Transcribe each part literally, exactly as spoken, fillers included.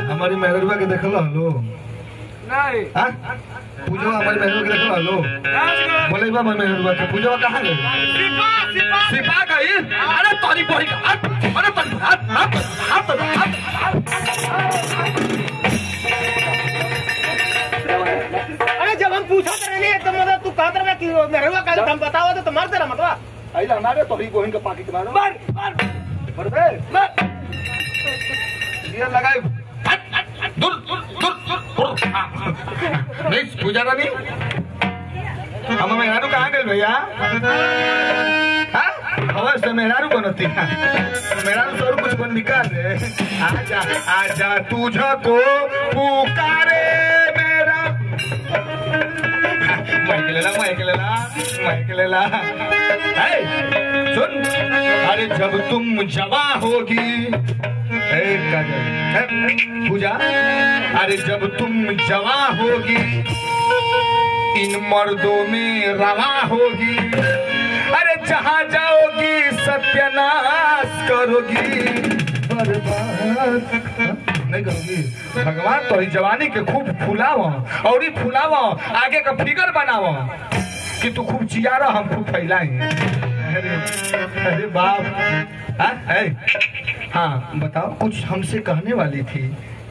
हमारी मेहरुआ के देखल हलो नहीं हां पूजा हमारी मेहरुआ के देखल हलो बोले बा मेहरुआ के पूजा कहां गई सिपा सिपा सिपा गई अरे तोरी बोही अरे तोरी हाथ हाथ हाथ अरे जब हम पूछा रहे तो मतलब तू कहत रहा कि मेहरुआ का हम बताओ तो मर तेरा मतलब आइला हमारे तोरी बोही के पाकी के मारो मार मार मर बे मार ये लगाई दूर दूर दूर दूर नहीं पूजा रानी हम मेहरारू कहाँ गए भैया हाँ हवा से मेहरारू बनती है मेहरारू से और कुछ बन निकाल दे आजा आजा तुझको पुकारे मेरा माइक लेला माइक लेला माइक लेला सुन अरे जब तुम जवा होगी पूजा अरे जब तुम जवा होगी इन मर्दों में रवा होगी अरे जहाँ जाओगी सत्यानाश करोगी बर्बाद नहीं करोगी भगवान तो जवानी के खूब फुलाव और ही फुलाव आगे का फिगर बनाव कि तू खूब चियारा हम खूब फैलाएं अरे अरे बाप हाँ है हाँ बताओ कुछ हमसे कहने वाली थी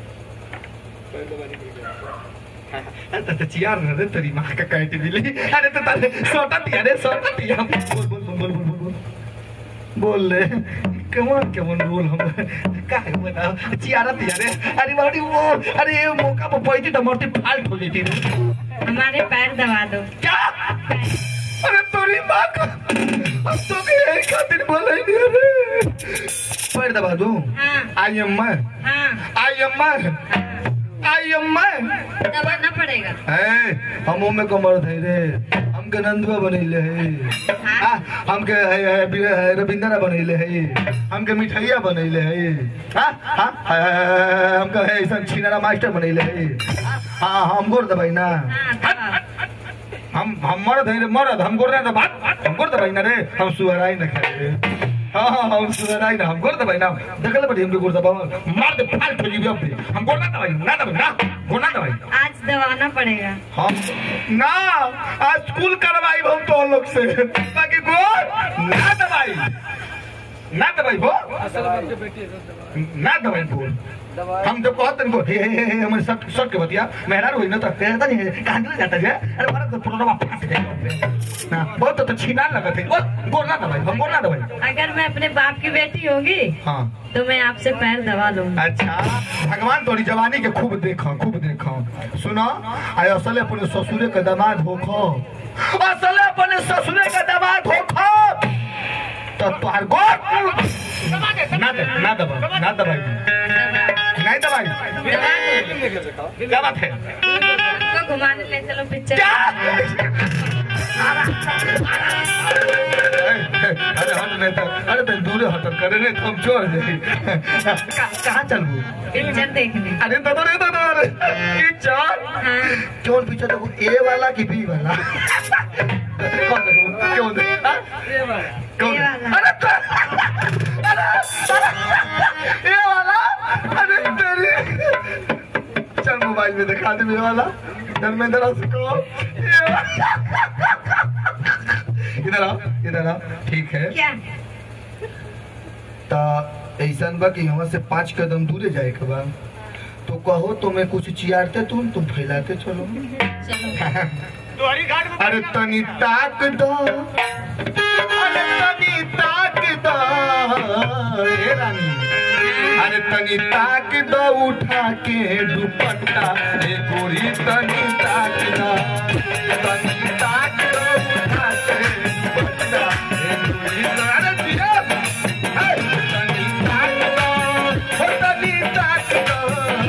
तो चियार रे तेरी माँ का कहती मिली अरे तो तारे सोटा दिया रे सोटा दिया बोल बोल बोल बोल बोल बोल बोल ले कमन कमन बोल हम का है बताओ चियारा दिया रे अरे वाली वो अरे ये मौका पर पड़ी तो मोटी फाल्ट हो जाती रे हमारे पैर दबा दो क्या अरे तोरी माँ का अब तो भी यही खातिर बोला ही नहीं रे पैर दबा दो हाँ आई एम मैं हाँ आई एम मैं आई एम मैं दबाना पड़ेगा है हम में कमर थे रे हमके नंदुआ बनैले है हाँ हमके रविंद्रा बनैले है हमके मिठाइया बनैले है हाँ हाँ हमके है ऐसा छिनारा मास्टर बनैले है हाँ हम गोर दबाई ना हम हम मरद है मरद हम गोर ना बात हम गोर दबाई ना रे हम सुहराई ना खाए रे हाँ हाँ हम सुहराई ना हम गोर दबाई ना देखले पड़ी हमके गोर दबाव मार दे फाल ठोजी भी अब हम गोर ना दबाई ना दबाई ना गोर ना दबाई आज दबाना पड़ेगा हम ना आज स्कूल करवाई हम तो लोग से बाकी गोर ना दबाई ना दबाई वो ना दबाई बोल हम जब कहते हैं हे हे हे हमारे शर्ट शर्ट के बतिया मेहरार हुई ना तो कहता नहीं है कहां चला जाता है अरे मारा तो पुरोवा फाट जाएगा ना बहुत तो छीना लगा थे वो गोर ना दबाई हम गोर ना दबाई अगर मैं अपने बाप की बेटी होगी हाँ तो मैं आपसे पैर दबा लूंगी अच्छा भगवान तोरी जवानी के खूब देखो खूब देखो सुनो आय असले अपने ससुरे के दामाद होखो असले अपने ससुरे के दामाद होखो तो तोहर गोर ना दे ना दबा ना दबाई नहीं दबाई क्या बात है आपको घुमाने ले चलो पिक्चर अरे हम नहीं तो अरे तो दूर हट करे नहीं तो हम छोड़ जाए कहाँ चलू पिक्चर देखने अरे तो तो तो पिक्चर कौन पिक्चर देखो ए वाला कि बी वाला कौन देखो क्यों देखो कौन अरे ए वाला अरे तेरी चल मोबाइल में दिखा दे मेरे वाला धर्मेंद्र उसको इधर आओ इधर आओ ठीक है क्या तो ऐसा बा कि यहाँ से पांच कदम दूरे जाए के बा तो कहो तो मैं कुछ चियारते तुम तुम फैलाते चलो अरे तनी ताक दो अरे तनी ताक दो ए रानी अरे तनी ताक दो उठा के दुपट्टा ए गोरी तनी ताक दो तनी ताक दो उठा के दुपट्टा ए गोरी अरे दिया तनी ताक दो तनी ताक दो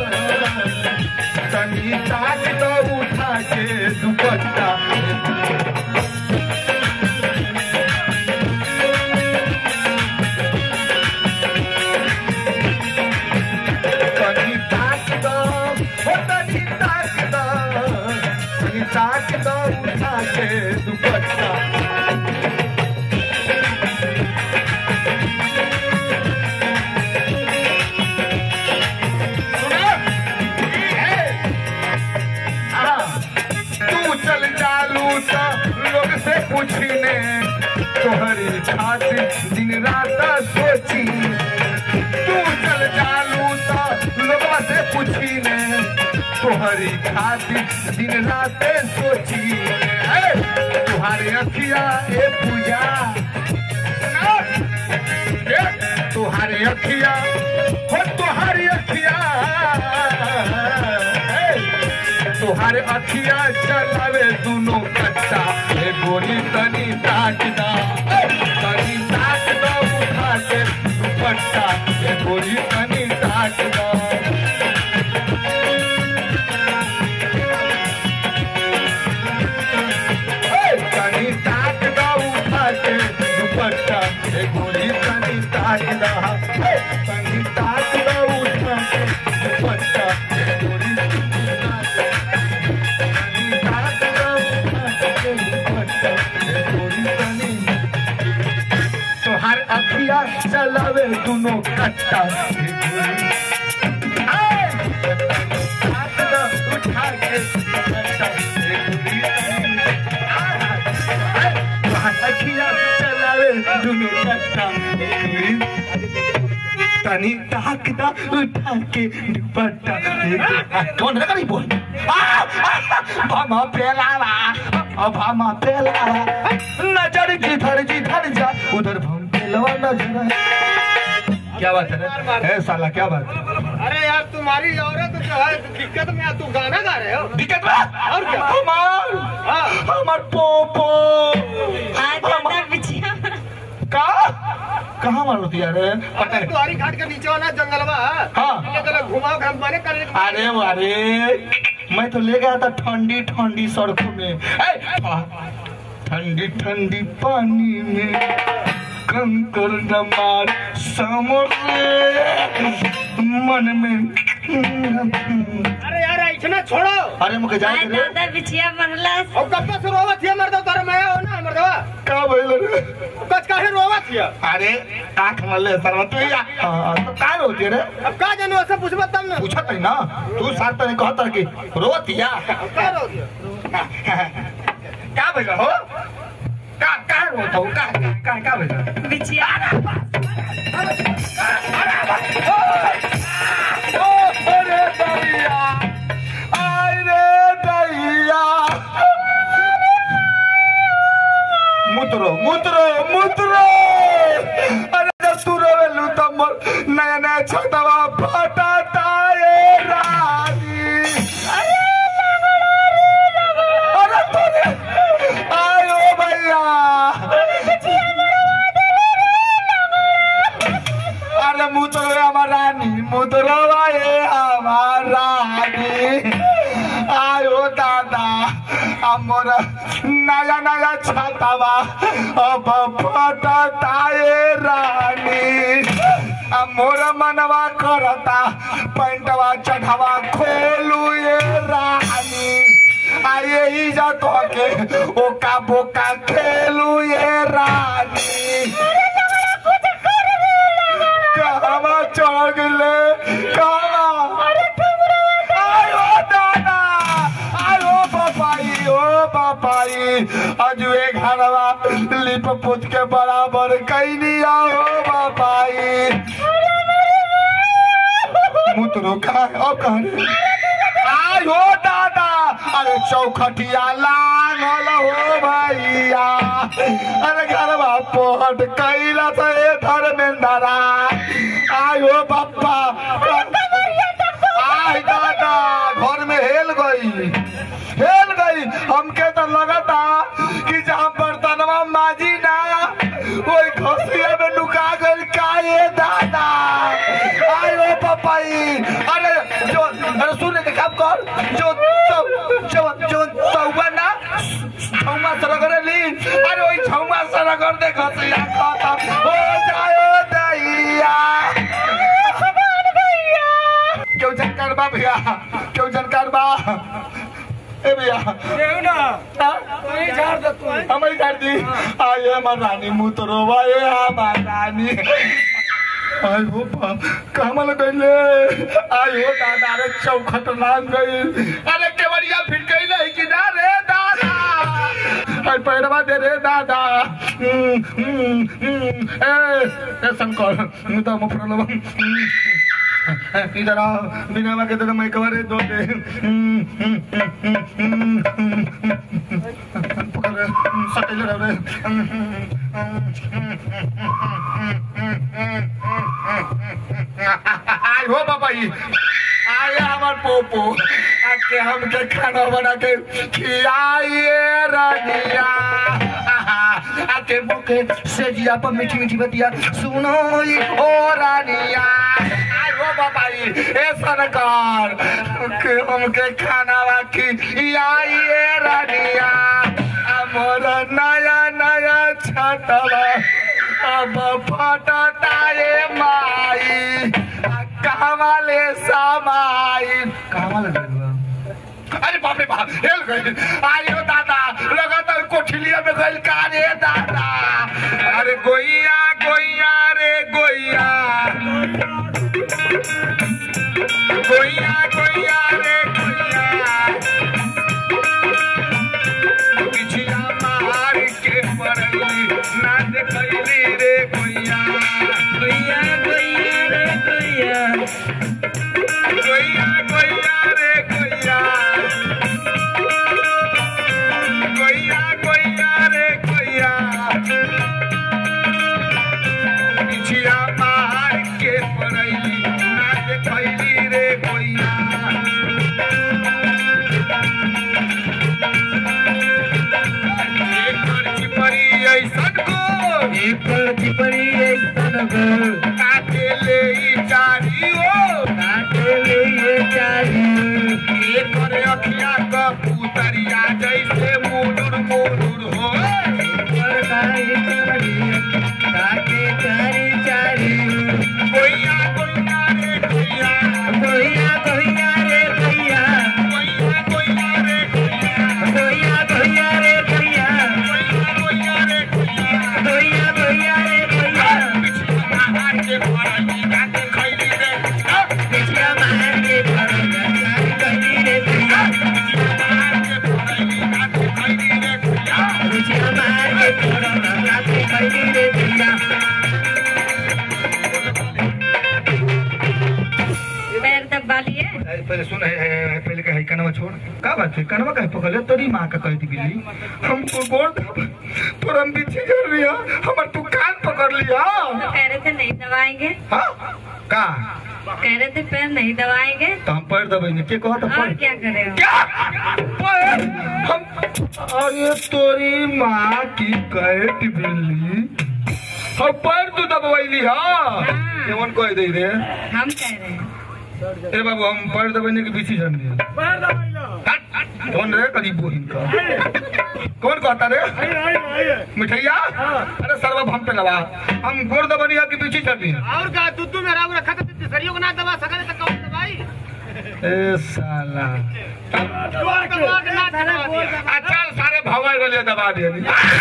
तनी ताक दो उठा के दुपट्टा ताक दो उठा पूछी ने तुहरी खातिर दिन रात सोची ने तुहारे अखिया ए पूजा तुहारे अखिया हो तुहारी अखिया तुहारे अखिया चलावे दोनों कच्चा ए गोरी तनी ताक दा तनी ताक दा उठा के दुपट्टा ए गोरी तनी ताक दा तनी ताक दा उठा के दुपट्टा ए गोरी तनी ताक दा तनी ताक दा उठा के दुपट्टा ए गोरी तुहार अखिया चलावे दोनों कट्टा उठा के तुहार अखिया चलावे दोनों कट्टा तनी ताक दा उठा के दुपट्टा कौन है कहीं बोल भामा पेलावा भामा पेलावा नजर जिधर जिधर जा उधर भम पेलवा नजर क्या बात है ए साला क्या बात अरे यार तुम्हारी औरत जो है दिक्कत में तू गाना गा रहे हो दिक्कत में और क्या हमार हमार पोपो का कहाँ मारो दिया रे पता है तुम्हारी घाट के नीचे वाला जंगलवा हाँ चलो घुमाओ घुमाने कर अरे अरे मैं तो ले गया था ठंडी ठंडी सड़कों में ठंडी ठंडी पानी में कंकर न मार समरे मन में अरे यार इतना छोड़ो अरे मुझे जाए रे दादा बिछिया मरला और कब से रोवत है मर्द तारे मैं हो ना मर्दवा का भइल रे कच काहे रोवत है अरे आंख मले सर तू या हां तो का रोती रे अब का जानो से पूछबत तब ना पूछत है ना तू साथ तने कहत कि रोती या का रोती का भइल हो का का रोत हो का का का भइल बिछिया अरे दैया आय रे दैया मुतरो मुतरो मुतरो अरे जब तू रोवेलू तब मोर नया नया छतवा फटाता ए रानी अरे तूने आयो भैया अरे मुतरो हमार रानी मुतरो आए हमार रानी आयो दादा अमर नया नया छातावा अब फटता ए रानी मोर मनवा करता पैंटवा चढ़ावा खोलू ए रानी आये ही जा कह के ओका बोका खेलू ए रानी कहवा चढ़ गले कहवा आयो दादा आयो बापाई ओ बापाई अजुए घरवा लिप पुत के बराबर कैनी आओ बापाई मुतरो का ओ कह आयो दादा अरे चौखटिया लागल हो भैया अरे घरवा पोहट कैला से धर्मेंद्रा आयो बापा आय दादा घर में हेल गई हेल गई हमके तो लगता कि जहाँ बर्तनवा माजी ना वही खसिया में नुका गई का ये दादा आयो पापाई अरे जो अरे सुने के काम कर जो जो जो तौवा ना छौमा सरगर ली अरे वही छौमा सरगर दे खसिया खत्म हो जायो दैया क्यों जानकार बा भैया क्यों जानकार बा ए भैया देव ना कोई झाड़ दे तू हमारी झाड़ दी आये हमार रानी मुतरो वाये हमार रानी आय हो बाप कमल गईले आय हो दादा रे चौखट नाम गई अरे केवड़िया फिर गई नहीं कि ना रे दादा अरे पैरवा दे रे दादा ए ए शंकर तो मुफरलवा इधर आओ बिना के तरह मैं कवर दो दे पकड़ सटेल रे आई हो बाबा जी आया हमार पोपो आके हमके खाना बना के खिलाइए रानिया आके मुके से जिया पर मीठी मीठी बतिया सुनो ओ रानिया आई हो बाबा जी ए सरकार के हमके खाना खिलाइए रानिया हमारा नया नया छतवा अब फटता रे माई कहवाले सामाई कहवाले अरे बाप रे बाप हेल गए आयो दादा लगा तो कोठिलिया में गइल का रे दादा अरे गोइया गोइया रे गोइया गोइया गोइया रे गोइया पिछिया मार के पड़ली ना देखली रे गोइया गोइया गोइया रे गोइया गोइया गोइया रे गोइया गोइया गोइया रे गोइया पिछिया मार के पड़ली ना देखली रे गोइया चिपरी ऐसन गो काटे ले चारी ओ काटे ले चारी ये करे अखिया का पुतरिया जैसे मुनुर मुनुर हो पर काई करी काटे चारी चारी कोइया कोइया रे कोइया कोइया कोइया रे कोइया कोइया कोइया रे कोइया कोइया कोइया रे कोइया कोइया कोइया रे कोइया कोइया कोइया रे कोइया मार के फरली गाते खैली रे पिछिया मार के फरली गाते खैली रे कोइया मार के फरली गाते खैली रे कोइया पिछिया मार के फरली गाते खैली रे कोइया पैर दबा लिए पहले सुन है, है, है पहले का है कनवा छोड़ का बात है कनवा का पकड़ ले तोरी मां का कह दी बिल्ली हमको बोल तोरा हम पीछे कर लिया हमर तू कान पकड़ लिया तो कह रहे थे नहीं दबाएंगे हां का कह रहे थे पैर नहीं दबाएंगे तो हम पैर दबाएंगे के कहो तो और क्या करें क्या पैर हम अरे तोरी मां की कैट बिल्ली हम पैर तू दबाइली हां केवन कह दे रे हम कह रहे हैं ए बाबू हम पैर दबाने के पीछे जान दिया पैर दबाइलो कौन रे करीब बोहिन का कौन कहता रे मिठैया अरे सर्व हम पे लगा हम गोर दबनिया के पीछे चल रही और का दूध में राव रखा था सरियों को ना दबा सका तो कौन दबाई ए साला दबा के ना दबा दिया अच्छा सारे भवाई वाले दबा दिया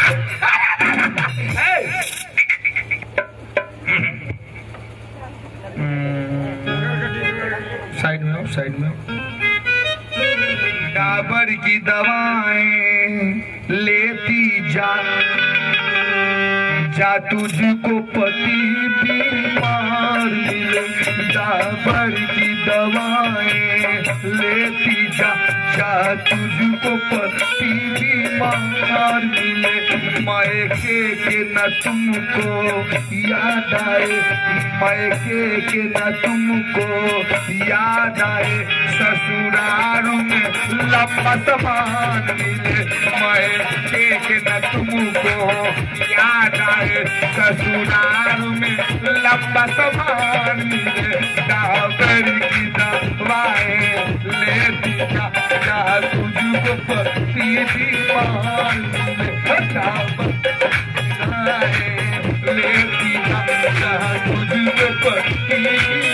साइड में साइड में डाबर की दवाएं लेती जा जा तुझको पति बीमार मिले डाबर की दवाएं लेती जा जा तुझको पति बीमार मिले मायके के न तुमको याद आए मायके के न तुमको याद आए ससुराल में लंबा समान मिले मायके के न तुमको याद आए ससुराल में लंबा समान मिले डाबर की दवाएं लेती जा जा तुझको पति बीमार मिले डाबर लेती जा जा तुझको पति